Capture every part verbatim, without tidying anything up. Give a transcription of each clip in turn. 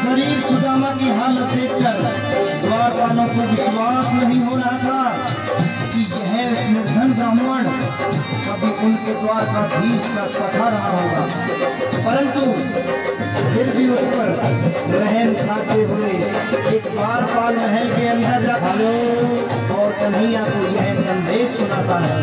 शरीर सुदामा की हालत देखकर द्वारपालों को विश्वास नहीं हो रहा था कि यह निर्धन ब्राह्मण कभी उनके द्वार का धीश का सखा रहा होगा, परंतु फिर भी उस पर रहम खाते हुए एक बार पाल महल के अंदर जाता है और कन्हैया को यह संदेश सुनाता है।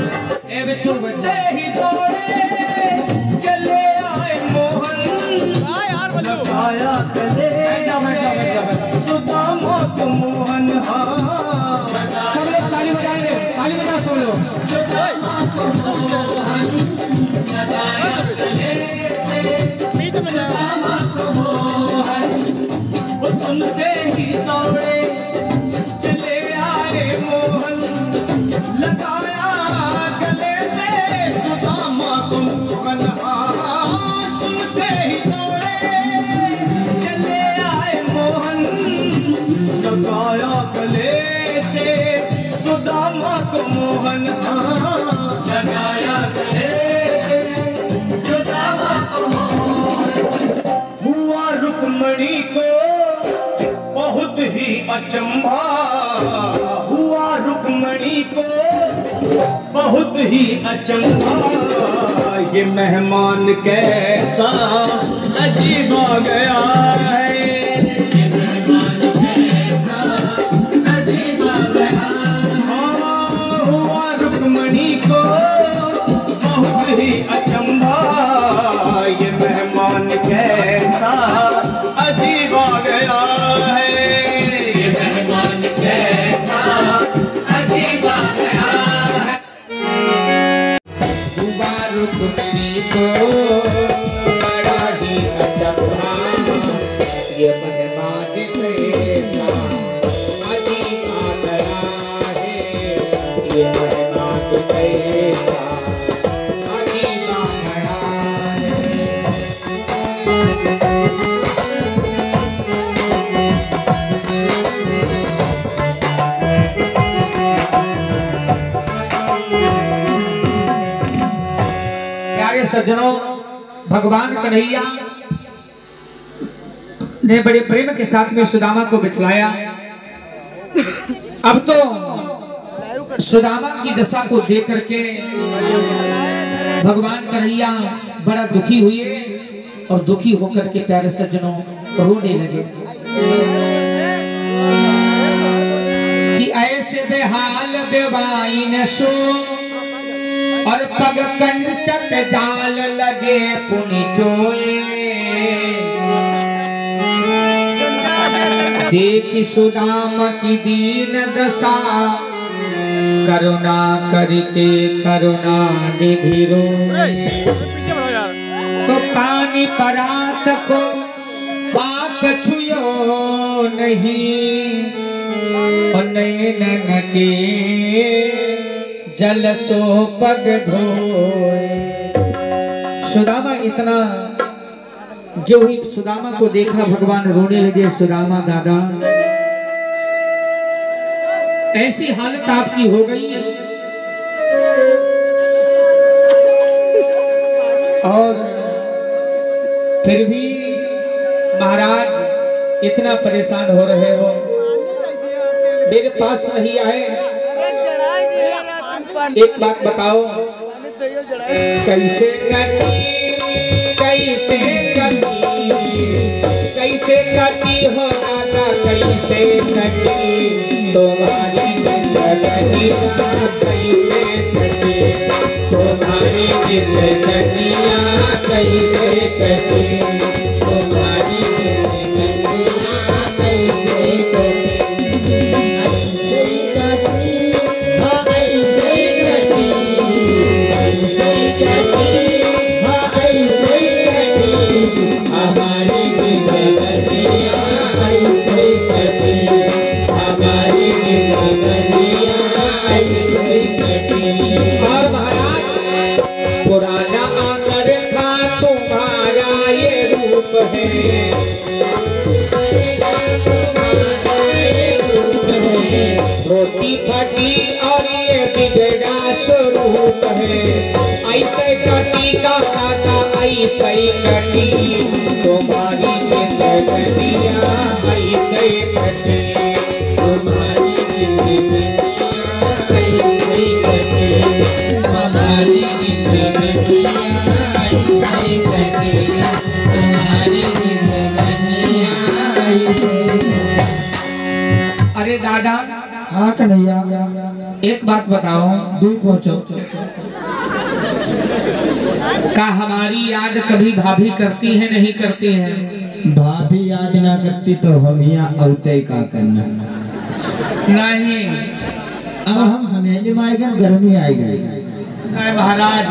चले आए मोहन लगाया गले सुदामा को मोहन। हाँ सब लोग ताली बजाएंगे, ताली बजा सब लोग। सुदामा को मोहन लगाया गले सुदामा को मोहन। वो सुनते ही दौड़े चले आए मोहन लगाया गले से सुदामा को मोहन। सुनते ही दौड़े चले आए मोहन लगाया गले से सुदामा को मोहन। लगाया गले से सुदामा को मोहन। हुआ रुक्मणी को बहुत ही अचंभा, हुआ रुक्मणी को बहुत ही अचंभा, ये मेहमान कैसा अजीब आ गया है, ये मेहमान कैसा अजीब आ गया। हाँ हुआ रुक्मणी को बहुत ही अचंभा, ये मेहमान कैसा अजीब आ गया है, ये मेहमान कैसा अजीब आ गया है। हुआ रुक्मणी को बड़ा ही अचंभा, ये मेहमान कैसा अजीब आ गया है, ये मेहमान कैसा अजीब आ गया है। प्यारे सज्जनों, भगवान कन्हैया ने बड़े प्रेम के साथ में सुदामा को बिछलाया। अब तो सुदामा की दशा को देख करके भगवान कन्हैया बड़ा दुखी हुए और दुखी होकर के प्यारे सज्जनों रोने लगे कि ऐसे बेहाल बेवाइन सो और पग कंटक जाल लगे पुनि चोए, देखी सुदामा की दीन दशा करुणा करके करुणा निधि रोए। तो पानी परात को पाप छुयो नहीं और नैनन के जल सो पग धोए। सुदामा इतना जो ही सुदामा को देखा भगवान रोने लगे, सुदामा दादा ऐसी हालत आपकी हो गई है और फिर भी महाराज इतना परेशान हो रहे हो, मेरे पास नहीं आए। एक बात बताओ, कैसे कटी कैसे कटी कैसे कटी हो दादा, कैसे कटी तुम्हारी जिंदगियाँ, कैसे कटी तुम्हारी जिंदगियाँ, कैसे कटी तुम्हारी जिंदगियाँ, कैसे कटी। पुराना आकर का तुम्हारा ये रूप है, रोटी फटी और ये बिगड़ा स्वरूप है, ऐसे कटी का काका ऐसे कटी तुम्हारी जिंदगियाँ, कटे तुम्हारी जिंदगी ऐसे कटे तुम्हारी जिंदगी ऐसे कटे तुम्हारी जिंदगी ऐसे। अरे दादा। हाँ कन्हैया। एक बात बताओ। दूर पहुँचो। का हमारी याद कभी भाभी करती है नहीं करती है? भाभी याद ना करती तो हम यहाँ औते का करना नहीं। अब हम हमेली में आएगा गर्मी आएगा नहीं महाराज।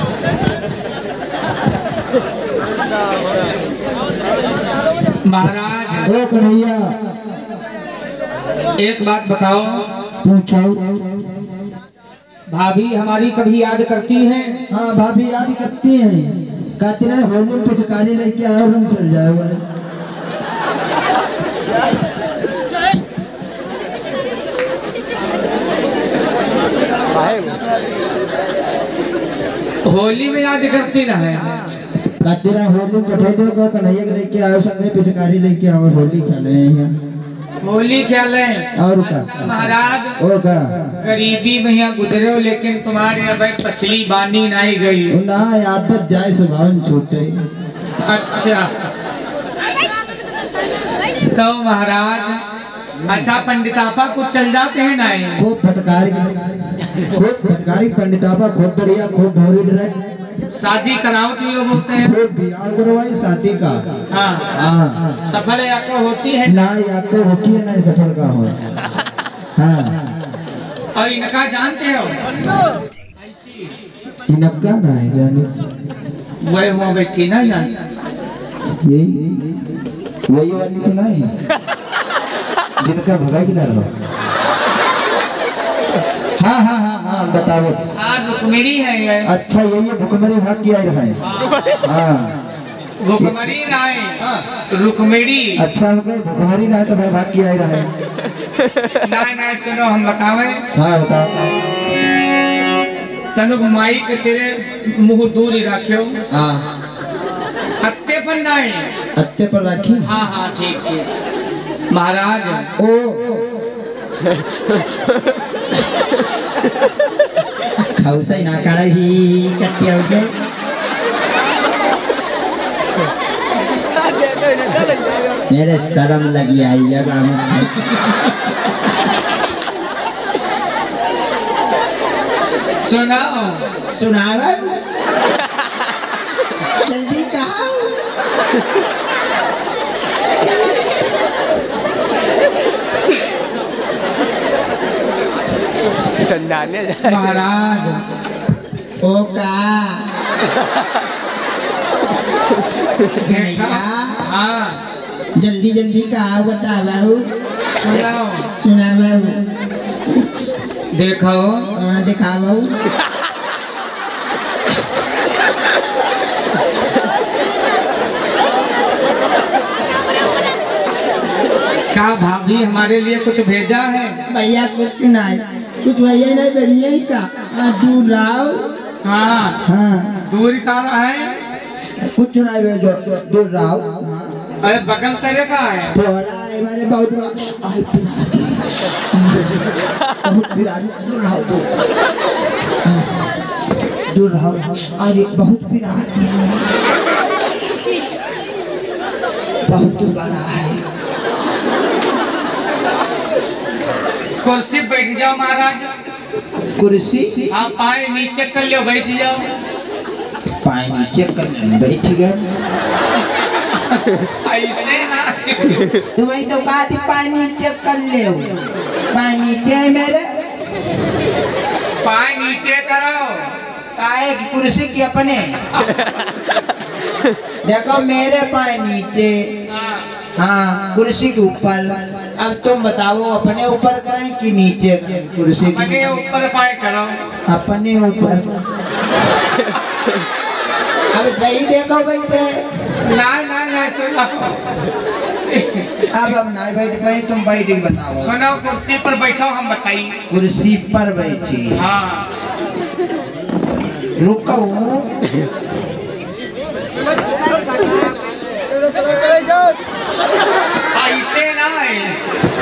महाराज। ओ कन्हैया एक बात बताओ। पूछो। भाभी हमारी कभी याद करती है? हाँ भाभी याद करती हैं। कहती है होली में पिचकारी लेके आओ रूम चल जाओ। होली में याद करती ना है। कहती है होली में पठे दो कन्हैया के लेके आओ संगे पिचकारी लेके आओ होली खेले हैं। होली खेले और का महाराज। ओ का गरीबी में यहाँ गुजरे हो लेकिन तुम्हारे अब पछली बानी नहीं गई ना आदत जाए स्वभाव छूटे। अच्छा तो महाराज अच्छा पंडितापा कुछ चल जाते हैं ना। खूब फटकारी खूब फटकारी पंडितापा खूब बढ़िया खूब भोरी डायरेक्ट शादी कराओ तो ये बोलते हैं। खूब बियाह करवाई शादी का। हाँ हाँ सफल या तो होती है ना या तो होती है ना सफल का हो। हाँ और इनका जानते हो? इनका ना है जाने वही वो बैठी ना जान यही वही वाली तो नहीं जिनका भगा की डर हो। हाँ हाँ हाँ हाँ बताओ। हाँ रुक्मिणी है ये। अच्छा यही भुखमरी भाग किया है। हाँ भुखमरी राय रुक्मिणी। अच्छा भुखमरी रहा तो मैं भाग किया ही रहा। ना ना सुनो हम बतावे। हाँ बताओ। तनु घुमाई के तेरे मुंह दूर ही रखियो। हाँ हत्ते पर नहीं अत्ते पर रखी। हाँ हाँ ठीक ठीक महाराज। ओ खाउसै ना काड़ा ही कत्ती हो गए। मेरे शर्म लगी आई अब हम सुनाओ। सुनावा जल्दी कहा। महाराज। ओ का कन्हैया। हाँ जल्दी जल्दी कहा बता बाबू। सुनाओ। सुना बाबू। देखो। हाँ दिखा बाबू। क्या भाभी हमारे लिए कुछ भेजा है? भैया कुछ नहीं कुछ भैया नहीं भेजिए का। हाँ दूर रहो। हाँ हाँ दूर का है कुछ नहीं भेजो दूर रहो। अरे बगल करे का है थोड़ा हमारे बहुत बड़ा आई पिराती बहुत पिराती दूर रहो दूर दूर रहो। अरे बहुत पिराती है बहुत बड़ा है। कुर्सी बैठ जाओ महाराज। कुर्सी आप पाए नीचे कर लो बैठ जाओ। पाए नीचे कर बैठ गए। ऐसे ना तुम्हें तो कहा थी पाए नीचे कर ले। पाए नीचे है मेरे। पाए नीचे करो। काहे की कुर्सी की अपने देखो मेरे पाए नीचे। हाँ कुर्सी के ऊपर। अब तुम बताओ अपने ऊपर करें कि नीचे कुर्सी अपने ऊपर पाए करो। अपने ऊपर। अब सही देखो बैठे। ना ना ना सुनो। अब हम नहीं बैठ पाए तुम बैठ ही बताओ। सुनो कुर्सी पर बैठो हम बताइए। कुर्सी पर बैठी। हाँ रुको। ऐसे ना है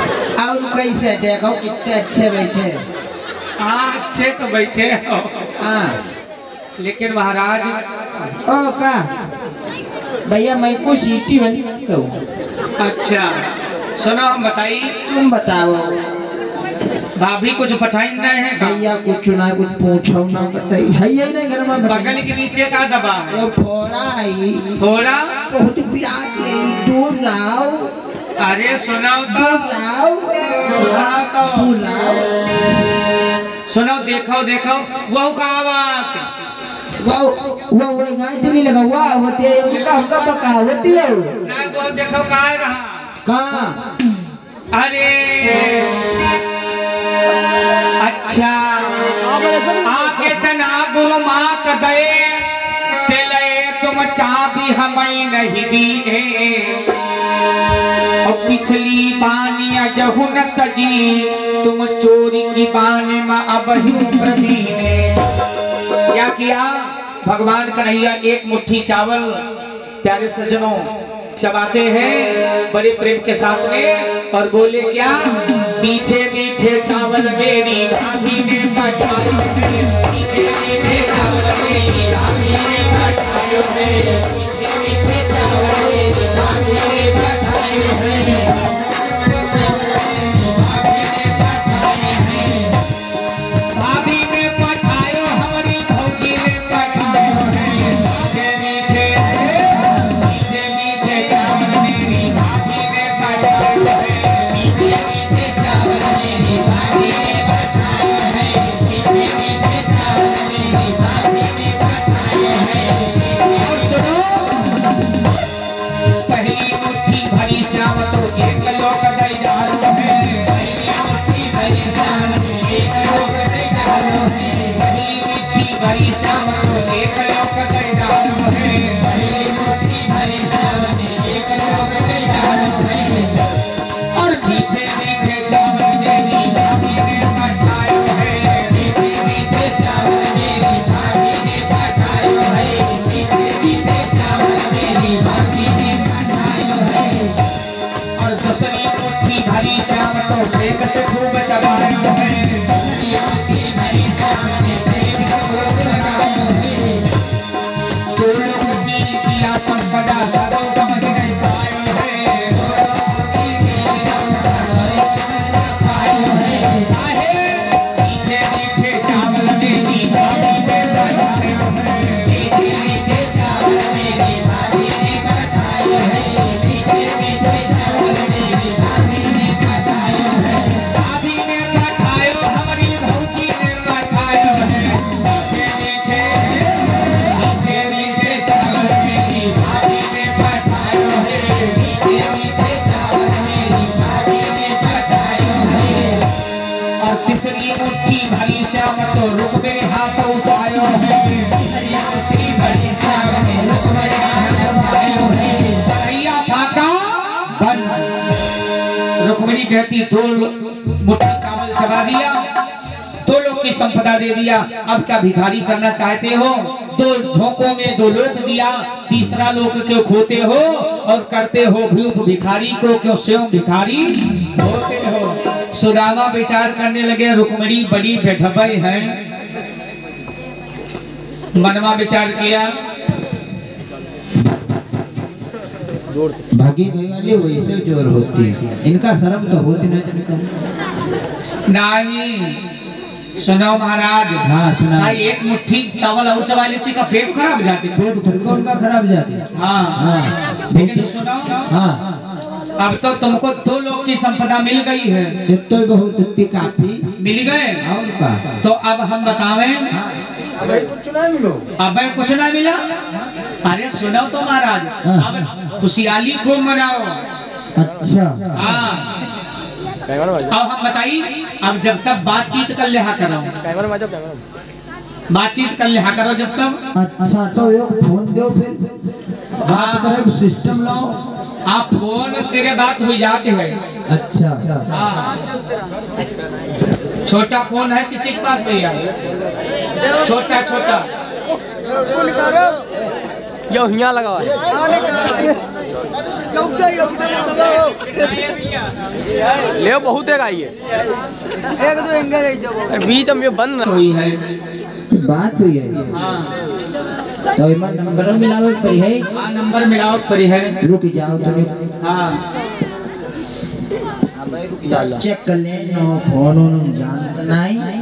कैसे देखो कितने अच्छे बैठे। हाँ अच्छे तो बैठे हो, हाँ लेकिन महाराज ओ का भैया मैं को सीटी बनी कहूँ। अच्छा सुनो, हम बताई, तुम बताओ। भाभी कुछ पठाई नहीं है का? भैया कुछ ना कुछ पूछो ना बताई है ही नहीं घर में। बगल के नीचे का दबा है? वो फोड़ा है, थोड़ा बहुत विराट है, दूर लाओ। अरे सुनाओ तो, दूर लाओ, सुनाओ तो, दूर लाओ। सुनो, देखो देखो वो कहावत, वो वो वो गाय नहीं लगा हुआ वो ते उनका हमका पका होती है ना वो देखो कहाँ रहा। कहाँ? अरे अच्छा, आगे चना गुरु मात दे तेले तुम चाबी हमें नहीं दी है, और पिछली बानिया जहुन तजी तुम चोरी की बानी में अब प्रदी ने क्या किया। भगवान कन्हैया एक मुट्ठी चावल प्यारे सज्जनों चबाते हैं बड़े प्रेम के साथ में, और बोले क्या, मीठे मीठे चावल मेरी भाभी ने पकाए, मीठे मीठे चावल मेरी भाभी ने पकाए, मीठे मीठे चावल मेरी भाभी ने पकाए, भाभी ने पकाए, हमारी भौजी ने पकाए, मीठे मीठे मीठे मीठे चावल मेरी भाभी ने पकाए, मीठे मीठे चावल मेरी भाभी ने पकाए, मीठे मीठे चावल मेरी भाभी ने पकाए। और सुनो, पहली मुट्ठी भरी श्याम तो एक लोक दई डालो है, पहली मुट्ठी भरी श्याम तो एक लोक दई डालो है, पहली मुट्ठी भरी श्याम तो एक लोक दई डालो है, पहली मुट्ठी भरी श्याम तो एक लोक दई डालो है, और मीठे मीठे चावल मेरी भाभी ने पकाए है, मीठे मीठे चावल मेरी भाभी ने पकाए है, मीठे मीठे चावल मेरी भाभी ने पकाए है, और दूसरी मुट्ठी भरी श्याम तो प्रेम से खूब चबाए है, दूसरी मुट्ठी भरी श्याम ने प्रेम से खूब चबाए है, दो लोग की किया संपदा सबों समझ नहीं पाए है, दो लोगों की किया संपदा सबों समझ नहीं पाए है, आहे मीठे मीठे चावल मेरी भाभी ने पकाए है, मीठे मीठे चावल मेरी भाभी ने पकाए है, मीठे मीठे चावल मेरी भाभी ने पकाए है, भाभी ने पकाए, हमारी भौजी ने पकाए है, मीठे मीठे मीठे मीठे चावल मेरी भाभी ने पकाए है, मीठे मीठे चावल मेरी भाभी ने पकाए है, और तीसरी मुट्ठी भरी श्याम तो रुक मेरे हाथ उठायो है, तीसरी मुट्ठी भरी श्याम ने रुक मेरे हाथ उठायो है, कन्हैया फाका बन। रुक्मिणी कहती दो मुट्ठी चावल चबा दिया, दो लोग की संपदा दे दिया, अब क्या भिखारी करना चाहते हो, दो झोंकों में दो लोक दिया, तीसरा लोक क्यों खोते हो, और करते हो भूख भिखारी को क्यों स्वयं भिखारी होते हो। सुदामा विचार करने लगे, रुक्मिणी बड़ी बेढबई है, मनवा विचार किया, भागी भाई वाले वैसे जोर होती, इनका शर्म तो होती नहीं इनका। नहीं सुनो महाराज, हाँ सुना। भाई एक मुट्ठी चावल और चबा लेती का पेट खराब हो जाती, पेट थोड़ी उनका खराब जाती। हाँ हाँ लेकिन सुनो, हाँ अब तो तुमको दो लोग की संपदा मिल गई है, ये तो बहुत इतनी काफी मिल गए, और का तो अब हम बतावें, अब कुछ ना मिलो, अब कुछ ना मिला। अरे सुनो तो महाराज, अब खुशहाली खूब मनाओ। अच्छा हाँ अब हम बताइए, अब जब तक बातचीत कर लिया करो, बातचीत कर लिया करो जब तक। अच्छा तो एक फोन दो, फिर बात करें, सिस्टम लाओ। आप फोन तेरे बात हो जाते हैं। अच्छा हाँ छोटा फोन है किसी के पास भैया, छोटा छोटा जो हिया लगा हुआ है। ले बहुत है ये एक दो एंगल बीच में बंद हुई है बात हुई है। तो इमा नंबर मिलावे पड़ी है। हाँ नंबर मिलाओ पड़ी है। रुक जाओ तो हाँ चेक कर ले नो फोन उन जानता नहीं।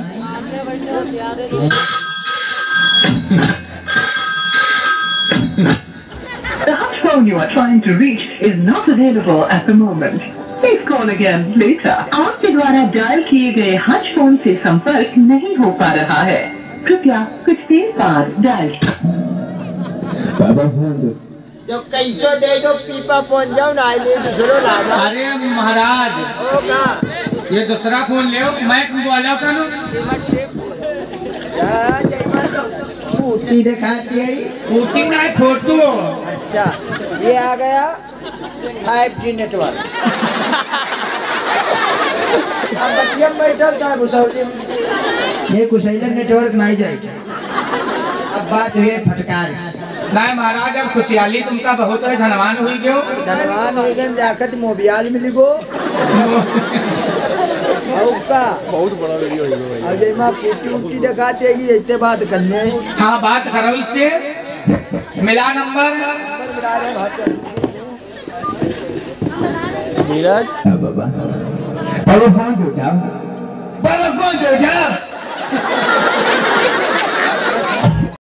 The hot phone you are trying to reach is not available at the moment. Please call again later. आपके द्वारा डायल किए गए हज फोन से संपर्क नहीं हो पा रहा है। कृपया कुछ देर बाद डायल। बाबा फोन दो। जो कैसे दे दो पीपा फोन जाओ ना ले दूसरो ला दो। अरे महाराज ओ का ये दूसरा फोन ले मैं तुमको आ जाता ना। या जयमा तो ऊटी दिखाती है। ऊटी ना फोटो। अच्छा ये आ गया फाइव जी नेटवर्क। अब बच्चियां बैठल का घुसौली ये कुशैला नेटवर्क नहीं जाएगा। अब बात हुई फटकार। नहीं महाराज अब खुशहाली तुमका बहुत है धनवान हुई क्यों? धनवान हो गए जाकर मोबियाल मिली गो। का बहुत बड़ा वीडियो है भाई। अब जयमा पुटी उटी दिखाते कि ऐसे बात करने। हाँ बात करो इससे मिला नंबर। नीरज बाबा बाबा फोन दो जाओ। बाबा फोन दो जाओ।